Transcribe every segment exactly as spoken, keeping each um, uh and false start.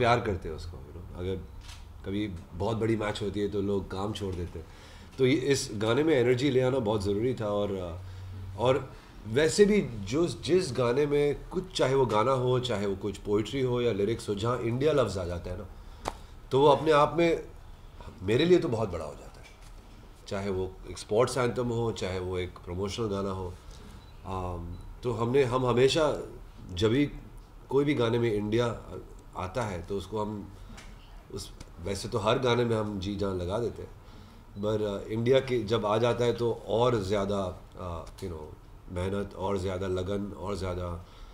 प्यार करते हैं उसको, यू नो। अगर कभी बहुत बड़ी मैच होती है तो लोग काम छोड़ देते हैं, तो ये इस गाने में एनर्जी ले आना बहुत ज़रूरी था। और और वैसे भी जो जिस गाने में कुछ, चाहे वो गाना हो, चाहे वो कुछ पोइट्री हो या लिरिक्स हो, जहाँ इंडिया लफ्ज़ आ जाता है ना, तो वो अपने आप में मेरे लिए तो बहुत बड़ा हो जाता है। चाहे वो एक स्पोर्ट्स एंथम हो, चाहे वो एक प्रमोशनल गाना हो। आम, तो हमने हम हमेशा जब भी कोई भी गाने में इंडिया आता है तो उसको हम उस वैसे तो हर गाने में हम जी जान लगा देते हैं, पर इंडिया के जब आ जाता है तो और ज़्यादा यू नो मेहनत, और ज़्यादा लगन, और ज़्यादा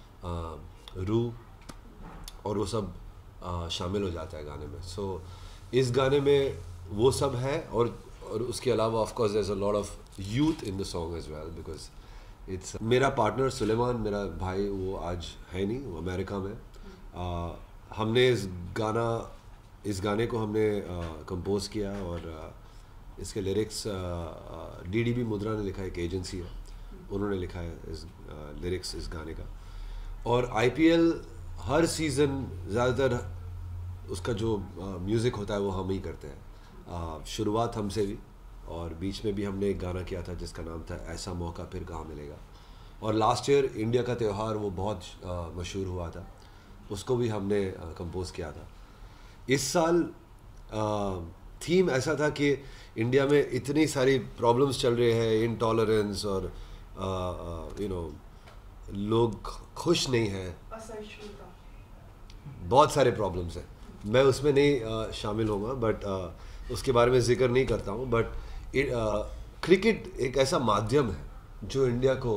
रूह और वो सब आ, शामिल हो जाता है गाने में। सो so, इस गाने में वो सब है। और और उसके अलावा of course there is a lot of youth in the song as well, because it's मेरा पार्टनर सुलेमान, मेरा भाई, वो आज है नहीं, वो अमेरिका में। आ, हमने इस गाना इस गाने को हमने कंपोज किया, और आ, इसके लिरिक्स डी डी बी मुद्रा ने लिखा है, एक एजेंसी है, उन्होंने लिखा है इस लिरिक्स इस गाने का। और आई पी एल हर सीज़न ज़्यादातर उसका जो म्यूज़िक होता है वो हम ही करते हैं। uh, शुरुआत हमसे भी, और बीच में भी हमने एक गाना किया था जिसका नाम था ऐसा मौका फिर कहाँ मिलेगा। और लास्ट ईयर इंडिया का त्यौहार वो बहुत uh, मशहूर हुआ था, उसको भी हमने कंपोज uh, किया था। इस साल थीम uh, ऐसा था कि इंडिया में इतनी सारी प्रॉब्लम्स चल रही है, इनटॉलरेंस, और यू नो लोग खुश नहीं हैं, बहुत सारे प्रॉब्लम्स हैं। मैं उसमें नहीं uh, शामिल होऊंगा, बट uh, उसके बारे में जिक्र नहीं करता हूँ। बट क्रिकेट uh, एक ऐसा माध्यम है जो इंडिया को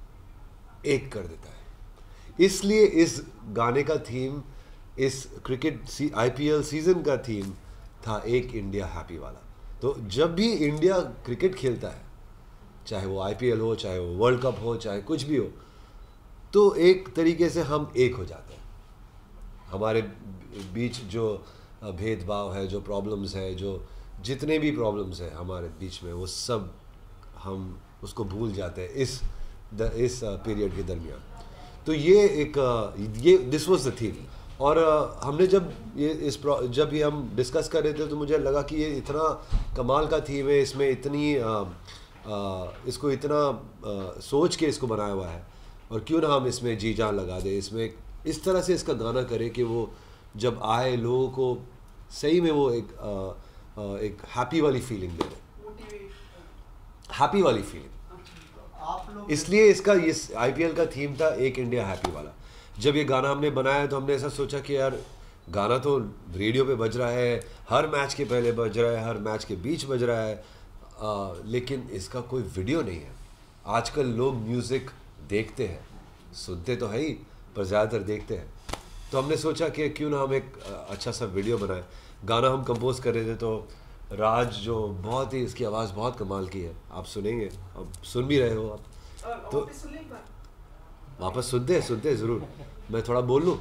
एक कर देता है, इसलिए इस गाने का थीम, इस cricket C I P L season का थीम था एक इंडिया हैप्पी वाला। तो जब भी इंडिया क्रिकेट खेलता है, चाहे वो आई पी एल हो, चाहे वो वर्ल्ड कप हो, चाहे कुछ भी हो, तो एक तरीके से हम एक हो जाते हैं। हमारे बीच जो भेदभाव है, जो प्रॉब्लम्स है, जो जितने भी प्रॉब्लम्स हैं हमारे बीच में, वो सब हम उसको भूल जाते हैं इस द, इस पीरियड के दरमियान। तो ये एक ये दिस वाज द थीम। और हमने जब ये इस जब ये हम डिस्कस कर रहे थे तो मुझे लगा कि ये इतना कमाल का थीम है, इसमें इतनी आ, आ, इसको इतना आ, सोच के इसको बनाया हुआ है, और क्यों ना हम इसमें जी जान लगा दें, इसमें इस तरह से इसका गाना करें कि वो जब आए लोगों को सही में वो एक आ, आ, एक हैप्पी वाली फीलिंग दे दे, हैप्पी वाली फीलिंग। इसलिए इसका ये आई पी एल का थीम था एक इंडिया हैप्पी वाला। जब ये गाना हमने बनाया तो हमने ऐसा सोचा कि यार गाना तो रेडियो पे बज रहा है, हर मैच के पहले बज रहा है, हर मैच के बीच बज रहा है, आ, लेकिन इसका कोई वीडियो नहीं है। आजकल लोग म्यूज़िक देखते हैं, सुनते तो है ही, पर ज़्यादातर देखते हैं। तो हमने सोचा कि क्यों ना हम एक अच्छा सा वीडियो बनाएं। गाना हम कंपोज कर रहे थे तो राज, जो बहुत ही, इसकी आवाज़ बहुत कमाल की है, आप सुनेंगे, अब सुन भी रहे हो आप, तो वापस सुनते हैं सुनते हैं ज़रूर, मैं थोड़ा बोल लूँ।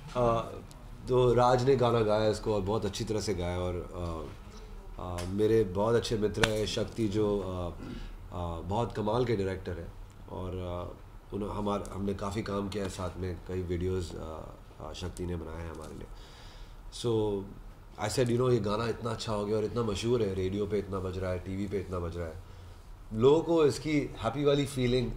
तो राज ने गाना गाया इसको, और बहुत अच्छी तरह से गाया। और आ, आ, मेरे बहुत अच्छे मित्र हैं शक्ति, जो आ, आ, बहुत कमाल के डायरेक्टर हैं, और उन्होंने हमारे हमने काफ़ी काम किया है साथ में, कई वीडियोस शक्ति ने बनाए हैं हमारे लिए। So I said, you know, ये गाना इतना अच्छा हो गया और इतना मशहूर है, रेडियो पे इतना बज रहा है, टीवी पे इतना बज रहा है, लोगों को इसकी हैप्पी वाली फीलिंग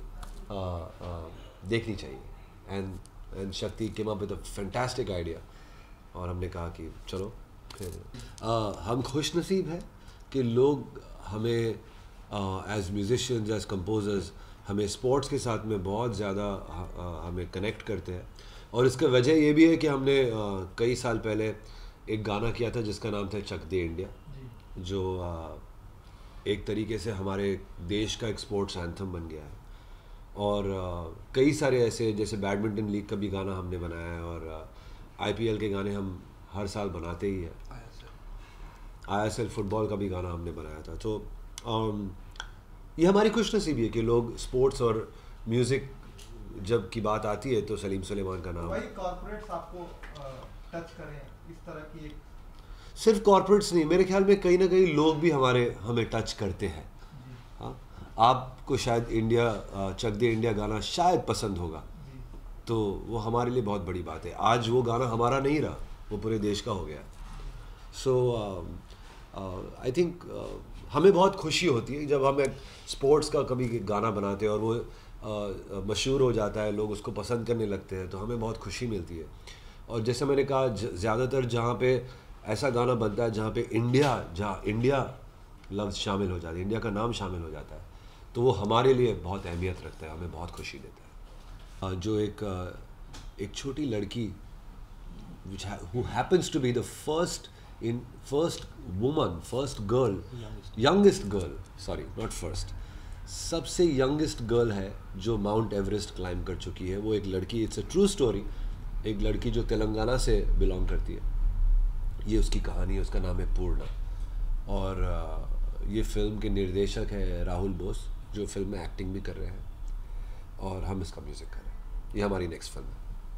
देखनी चाहिए। And and Shakti came up with a fantastic idea, और हमने कहा कि चलो फिर uh, हम खुश नसीब हैं कि लोग हमें एज म्यूजिशियंस, एज कंपोजर्स, हमें स्पोर्ट्स के साथ में बहुत ज़्यादा हमें कनेक्ट करते हैं। और इसका वजह ये भी है कि हमने uh, कई साल पहले एक गाना किया था जिसका नाम था चक दे इंडिया, जो uh, एक तरीके से हमारे देश का एक स्पोर्ट्स एंथम बन गया है। और uh, कई सारे ऐसे, जैसे बैडमिंटन लीग का भी गाना हमने बनाया है, और आई पी एल के गाने हम हर साल बनाते ही हैं, आई एस एल फुटबॉल का भी गाना हमने बनाया था। तो um, ये हमारी खुशनसीबी है कि लोग स्पोर्ट्स और म्यूज़िक जब की बात आती है तो सलीम सुलेमान का नाम। भाई कॉर्पोरेट्स आपको टच करें इस तरह की एक, सिर्फ कॉर्पोरेट्स नहीं, मेरे ख्याल में कहीं ना कहीं लोग भी हमारे हमें टच करते हैं। हाँ, आपको शायद इंडिया चक दे इंडिया गाना शायद पसंद होगा, तो वो हमारे लिए बहुत बड़ी बात है। आज वो गाना हमारा नहीं रहा, वो पूरे देश का हो गया। सो आई थिंक हमें बहुत खुशी होती है जब हम एक स्पोर्ट्स का कभी गाना बनाते हैं और वो uh, मशहूर हो जाता है, लोग उसको पसंद करने लगते हैं, तो हमें बहुत खुशी मिलती है। और जैसे मैंने कहा, ज़्यादातर जहाँ पे ऐसा गाना बनता है जहाँ पे इंडिया जहाँ इंडिया लफ्ज़ शामिल हो जाता है, इंडिया का नाम शामिल हो जाता है, तो वो हमारे लिए बहुत अहमियत रखता है, हमें बहुत खुशी देता है। जो एक एक छोटी लड़की which ha- who happens to be the first in first woman, first girl, youngest, youngest girl, sorry, not first, सबसे youngest girl है जो माउंट एवरेस्ट क्लाइम कर चुकी है। वो एक लड़की, इट्स अ ट्रू स्टोरी, एक लड़की जो तेलंगाना से बिलोंग करती है। ये उसकी कहानी है, उसका नाम है पूर्णा। और uh, ये फिल्म के निर्देशक है राहुल बोस, जो फिल्म में एक्टिंग भी कर रहे हैं, और हम इसका म्यूज़िक कर रहे हैं। ये हमारी नेक्स्ट फिल्म है।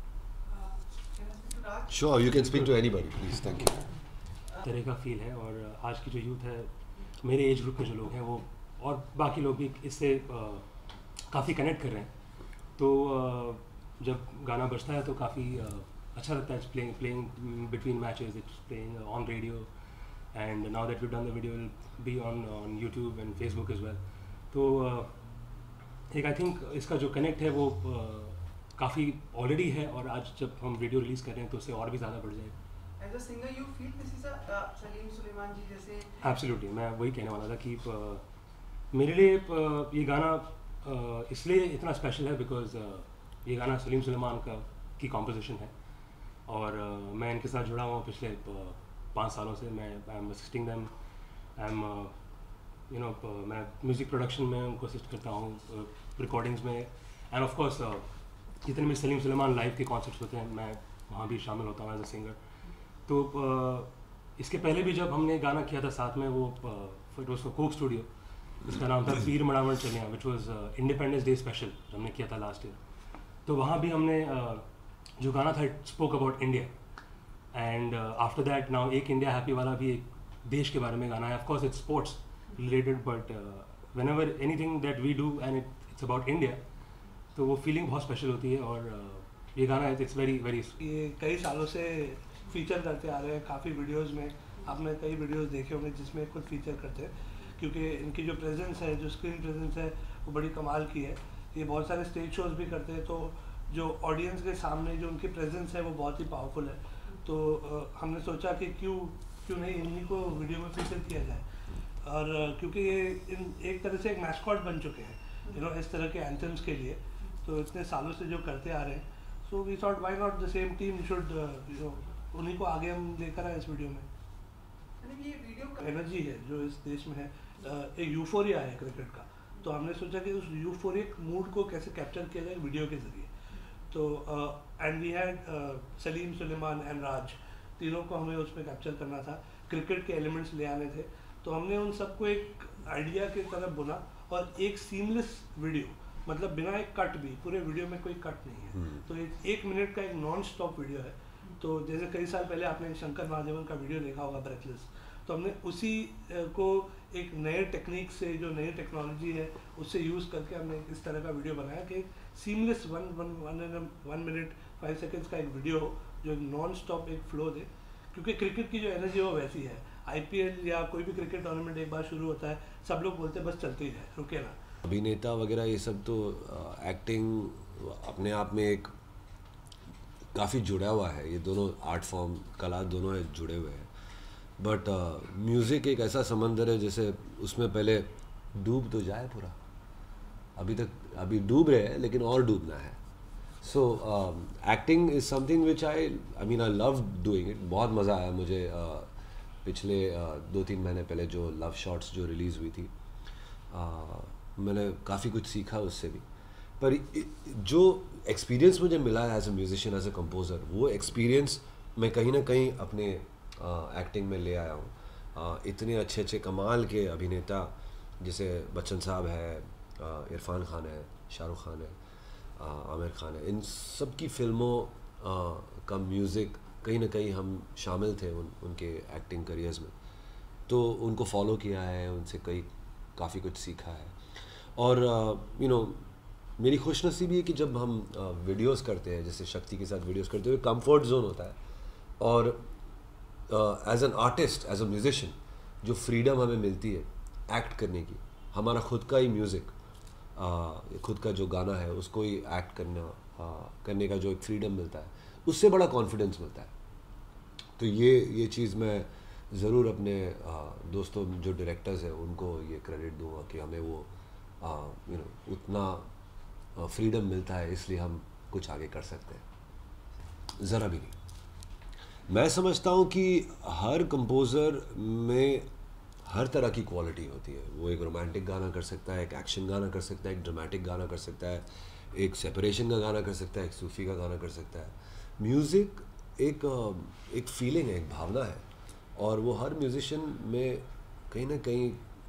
Sure, you can speak to anybody, please. Thank you. तरह का फील है, और आज की जो यूथ है, मेरे एज ग्रुप के जो लोग हैं वो और बाकी लोग भी इससे काफ़ी कनेक्ट कर रहे हैं। तो uh, जब गाना बजता है तो काफ़ी uh, अच्छा लगता है। It's playing playing between matches, it's playing on radio, and now that we done the video will be on on YouTube and Facebook as well. तो uh, एक आई थिंक इसका जो कनेक्ट है वो uh, काफ़ी ऑलरेडी है, और आज जब हम वीडियो रिलीज़ कर रहे हैं तो उससे और भी ज़्यादा बढ़ जाएगा। As a singer you feel this is a Salim Suleman ji जैसे? एब्सोल्युटली, मैं वही कहने वाला था कि uh, मेरे लिए uh, ये गाना uh, इसलिए इतना स्पेशल है बिकॉज uh, ये गाना सलीम सुलेमान का की कॉम्पोजिशन है, और uh, मैं इनके साथ जुड़ा हुआ हूँ पिछले uh, पाँच सालों से। मैं I am assisting them, I am you know मैं म्यूज़िक प्रोडक्शन में उनको असिस्ट करता हूँ, रिकॉर्डिंग्स में, एंड ऑफ कोर्स जितने भी सलीम सुलेमान लाइव के कॉन्सर्ट्स होते हैं मैं वहाँ भी शामिल होता हूँ एज अ सिंगर। तो uh, इसके पहले भी जब हमने गाना किया था साथ में, वो फिर उसको कोक स्टूडियो, इसका नाम था पीर मड़ावण चलिया, which was independence day special हमने किया था लास्ट ईयर। तो वहाँ भी हमने uh, जो गाना था it spoke about India, and after that now एक इंडिया हैप्पी वाला भी एक देश के बारे में गाना है। Of course it's sports related, but whenever anything that we do and it's about India, तो वो फीलिंग बहुत स्पेशल होती है। और uh, ये गाना इट्स वेरी वेरी ये कई सालों से फीचर करते आ रहे हैं, काफ़ी वीडियोस में आपने कई वीडियोस देखे होंगे जिसमें खुद फीचर करते हैं, क्योंकि इनकी जो प्रेजेंस है, जो स्क्रीन प्रेजेंस है, वो बड़ी कमाल की है। ये बहुत सारे स्टेज शोज भी करते हैं, तो जो ऑडियंस के सामने जो उनकी प्रेजेंस है वो बहुत ही पावरफुल है। तो uh, हमने सोचा कि क्यों क्यों नहीं इन्हीं को वीडियो में फीचर किया जाए, और uh, क्योंकि ये इन एक तरह से एक मैस्कॉट बन चुके हैं यू नो इस तरह के एंथम्स के लिए, तो इतने सालों से जो करते आ रहे हैं। So we thought why not the same team should you know उन्हीं को आगे हम लेकर आए इस वीडियो में। ये वीडियो का एनर्जी है जो इस देश में है, uh, एक यूफोरिया है क्रिकेट का, तो हमने सोचा कि उस यूफोरिक मूड को कैसे कैप्चर किया जाए वीडियो के ज़रिए। तो and we had Salim Suleman and Raj, तीनों को हमें उसमें कैप्चर करना था, क्रिकेट के एलिमेंट्स ले आने थे। तो हमने उन सबको एक आइडिया की तरफ बुना और एक सीमलेस वीडियो, मतलब बिना एक कट भी, पूरे वीडियो में कोई कट नहीं है, तो एक एक मिनट का एक नॉन स्टॉप वीडियो है। तो जैसे कई साल पहले आपने शंकर महादेवन का वीडियो देखा होगा ब्रेथलेस, तो हमने उसी को एक नए टेक्निक से, जो नई टेक्नोलॉजी है उससे यूज़ करके हमने इस तरह का वीडियो बनाया कि seamless one one one one minute five seconds का एक वीडियो हो जो नॉन स्टॉप एक फ्लो दे। क्योंकि क्रिकेट की जो एनर्जी है वो वैसी है, आईपीएल या कोई भी क्रिकेट टूर्नामेंट एक बार शुरू होता है सब लोग बोलते हैं बस चलते ही है, रुके ना। अभिनेता वगैरह ये सब तो एक्टिंग अपने आप में एक काफ़ी जुड़ा हुआ है, ये दोनों आर्ट फॉर्म, कला दोनों है जुड़े हुए हैं। बट म्यूज़िक एक ऐसा समंदर है जैसे उसमें पहले डूब तो जाए पूरा, अभी तक अभी डूब रहे हैं लेकिन और डूबना है। So acting is something which I I mean I love doing it. बहुत मज़ा आया मुझे uh, पिछले uh, दो तीन महीने पहले जो लव शॉट्स जो रिलीज़ हुई थी, uh, मैंने काफ़ी कुछ सीखा उससे भी। पर जो एक्सपीरियंस मुझे मिला है as a musician, as a composer, वो एक्सपीरियंस मैं कहीं ना कहीं अपने एक्टिंग uh, में ले आया हूँ। uh, इतने अच्छे अच्छे कमाल के अभिनेता जैसे बच्चन साहब है, uh, इरफान खान है, शाहरुख खान है, uh, आमिर खान है, इन सब की फिल्मों uh, का म्यूज़िक कहीं ना कहीं हम शामिल थे उन उनके एक्टिंग करियर्स में, तो उनको फॉलो किया है, उनसे कई काफ़ी कुछ सीखा है। और यू नो मेरी खुशनसीबी है कि जब हम वीडियोस करते हैं, जैसे शक्ति के साथ वीडियोस करते हुए कंफर्ट जोन होता है, और as an artist, as a musician, जो फ्रीडम हमें मिलती है एक्ट करने की, हमारा खुद का ही म्यूज़िक, खुद का जो गाना है उसको ही एक्ट करना आ, करने का जो एक फ्रीडम मिलता है, उससे बड़ा कॉन्फिडेंस मिलता है। तो ये ये चीज़ मैं ज़रूर अपने आ, दोस्तों जो डायरेक्टर्स हैं उनको ये क्रेडिट दूंगा कि हमें वो यू नो उतना फ्रीडम मिलता है, इसलिए हम कुछ आगे कर सकते हैं। ज़रा भी नहीं। मैं समझता हूँ कि हर कंपोज़र में हर तरह की क्वालिटी होती है। वो एक रोमांटिक गाना कर सकता है, एक एक्शन गाना कर सकता है, एक ड्रामेटिक गाना कर सकता है, एक सेपरेशन का गाना कर सकता है, एक सूफी का गाना कर सकता है। म्यूज़िक एक एक फीलिंग है, एक भावना है, और वो हर म्यूज़िशियन में कहीं ना कहीं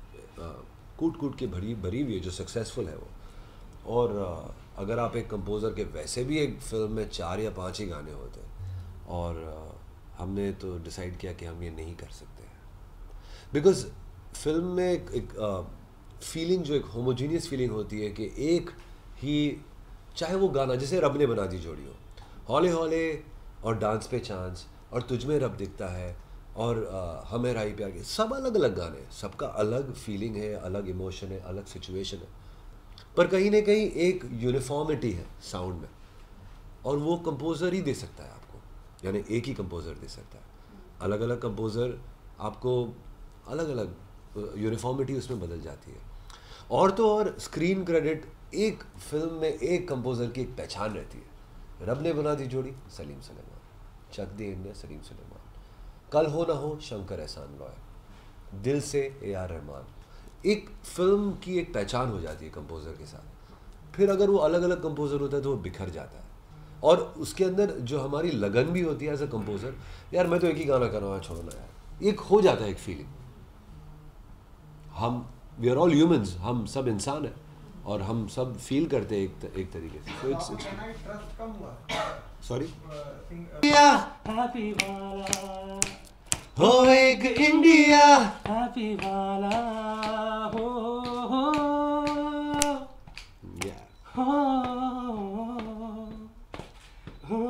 कूट कूट के भरी भरी हुई है, जो सक्सेसफुल है वो। और आ, अगर आप एक कंपोज़र के वैसे भी एक फिल्म में चार या पाँच ही गाने होते हैं, और आ, हमने तो डिसाइड किया कि हम ये नहीं कर सकते हैं, बिकॉज फिल्म में एक, एक फीलिंग जो एक होमोजीनियस फीलिंग होती है कि एक ही, चाहे वो गाना जैसे रब ने बना दी जोड़ी हो, हौले हौले और डांस पे चांस और तुझ में रब दिखता है और आ, हमें राही प्यार के, सब अलग अलग गाने हैं, सबका अलग फीलिंग है, अलग इमोशन है, अलग सिचुएशन है, पर कहीं ना कहीं एक यूनिफॉर्मिटी है साउंड में, और वो कंपोज़र ही दे सकता है आपको, यानी एक ही कंपोज़र दे सकता है। अलग अलग कंपोज़र आपको अलग अलग यूनिफॉर्मिटी उसमें बदल जाती है। और तो और स्क्रीन क्रेडिट, एक फिल्म में एक कंपोज़र की एक पहचान रहती है। रब ने बना दी जोड़ी, सलीम सुलेमान, चक दी इंडिया, सलीम सुलेमान, कल हो ना हो, शंकर एहसान लॉय, दिल से ए आर रहमान। एक फिल्म की एक पहचान हो जाती है कंपोज़र के साथ। फिर अगर वो अलग अलग कंपोज़र होता है तो वो बिखर जाता है, और उसके अंदर जो हमारी लगन भी होती है एज अ कंपोज़र, यार मैं तो एक ही गाना कर रहा हूँ, छोड़ो ना यार, एक हो जाता है एक फीलिंग। हम वी आर ऑल ह्यूमंस, हम सब इंसान हैं, और हम सब फील करते हैं एक एक तरीके से। सो इट्स इट्स ट्रस्ट कम हुआ सॉरी हैप्पी वाला हो एक इंडिया, हैप्पी वाला हो हो या हो हो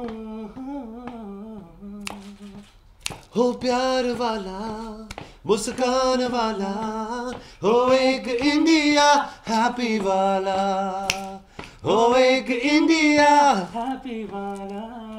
हो प्यार वाला, मुस्कान वाला, हो एक इंडिया हैप्पी वाला, हो एक इंडिया हैप्पी वाला